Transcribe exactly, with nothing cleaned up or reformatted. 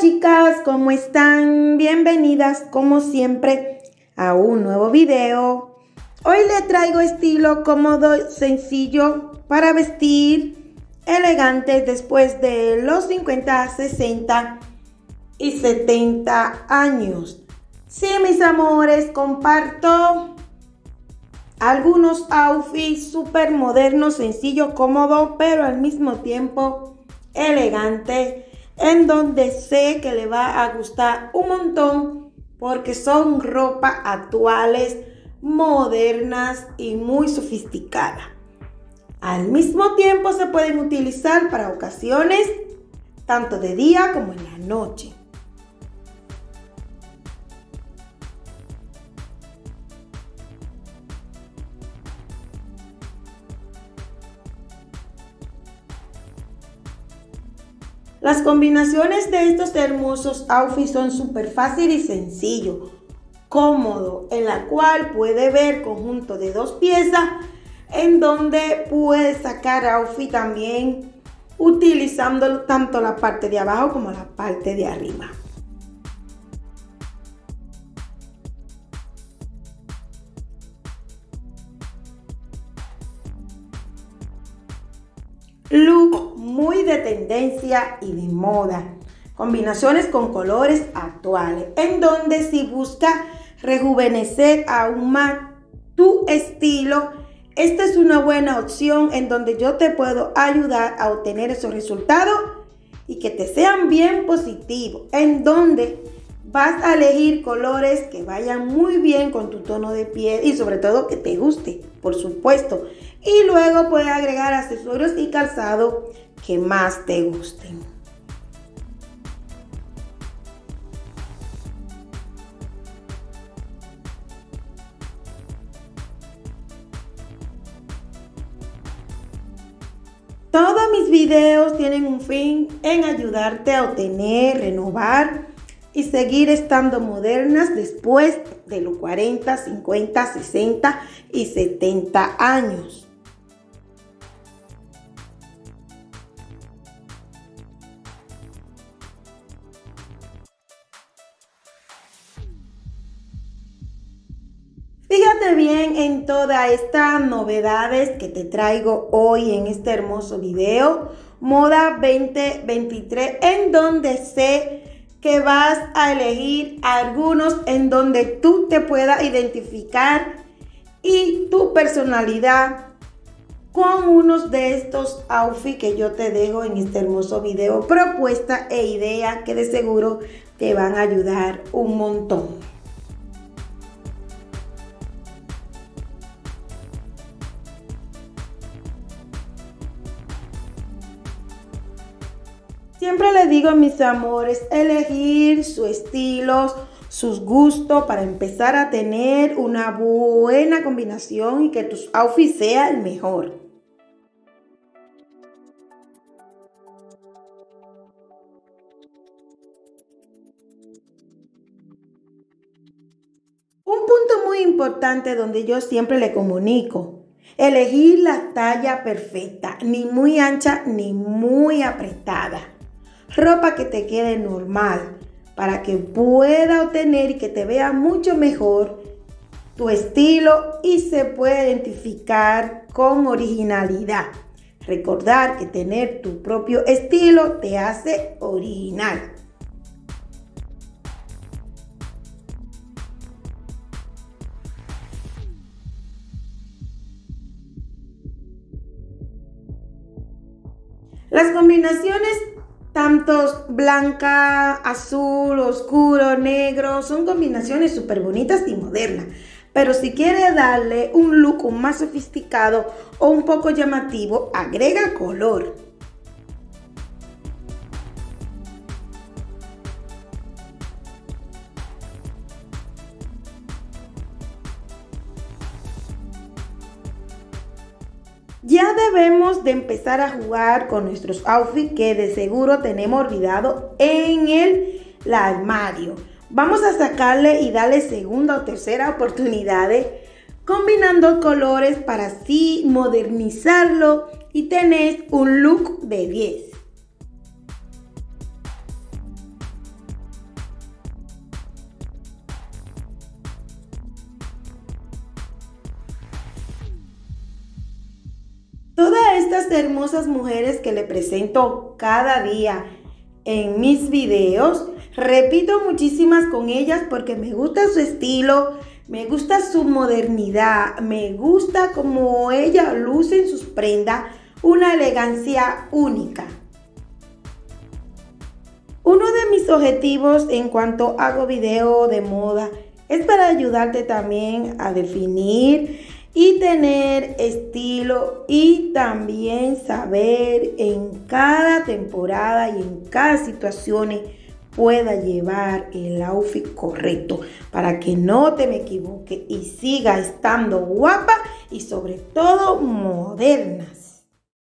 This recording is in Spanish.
chicas, ¿cómo están? Bienvenidas como siempre a un nuevo video. Hoy les traigo estilo cómodo, sencillo para vestir, elegantes después de los cincuenta, sesenta y setenta años. Sí, mis amores, comparto algunos outfits súper modernos, sencillo, cómodo, pero al mismo tiempo elegante, en donde sé que le va a gustar un montón porque son ropa actuales, modernas y muy sofisticadas. Al mismo tiempo se pueden utilizar para ocasiones tanto de día como en la noche. Las combinaciones de estos hermosos outfits son súper fácil y sencillo, cómodo, en la cual puede ver conjunto de dos piezas, en donde puede sacar outfit también utilizando tanto la parte de abajo como la parte de arriba. Look muy de tendencia y de moda, combinaciones con colores actuales, en donde si busca rejuvenecer aún más tu estilo, esta es una buena opción en donde yo te puedo ayudar a obtener esos resultados y que te sean bien positivos, en donde vas a elegir colores que vayan muy bien con tu tono de piel y sobre todo que te guste, por supuesto. Y luego puedes agregar accesorios y calzado que más te gusten. Todos mis videos tienen un fin en ayudarte a obtener, renovar y seguir estando modernas después de los cuarenta, cincuenta, sesenta y setenta años. Fíjate bien en todas estas novedades que te traigo hoy en este hermoso video, Moda veinte veintitrés, en donde sé que vas a elegir algunos en donde tú te puedas identificar y tu personalidad con unos de estos outfits que yo te dejo en este hermoso video, propuestas e ideas que de seguro te van a ayudar un montón. Siempre les digo a mis amores, elegir su estilo, sus gustos para empezar a tener una buena combinación y que tus outfits sean el mejor. Un punto muy importante donde yo siempre le comunico, elegir la talla perfecta, ni muy ancha ni muy apretada. Ropa que te quede normal para que pueda obtener y que te vea mucho mejor tu estilo y se pueda identificar con originalidad. Recordar que tener tu propio estilo te hace original. Las combinaciones tantos blanca, azul, oscuro, negro, son combinaciones súper bonitas y modernas. Pero si quieres darle un look más sofisticado o un poco llamativo, agrega color. Ya debemos de empezar a jugar con nuestros outfits que de seguro tenemos olvidado en el, el armario. Vamos a sacarle y darle segunda o tercera oportunidad combinando colores para así modernizarlo y tener un look de diez. estas hermosas mujeres que le presento cada día en mis videos. Repito muchísimas con ellas porque me gusta su estilo, me gusta su modernidad, me gusta como ella luce en sus prendas, una elegancia única. Uno de mis objetivos en cuanto hago video de moda es para ayudarte también a definir y tener estilo y también saber en cada temporada y en cada situación pueda llevar el outfit correcto para que no te me equivoque y siga estando guapa y sobre todo moderna.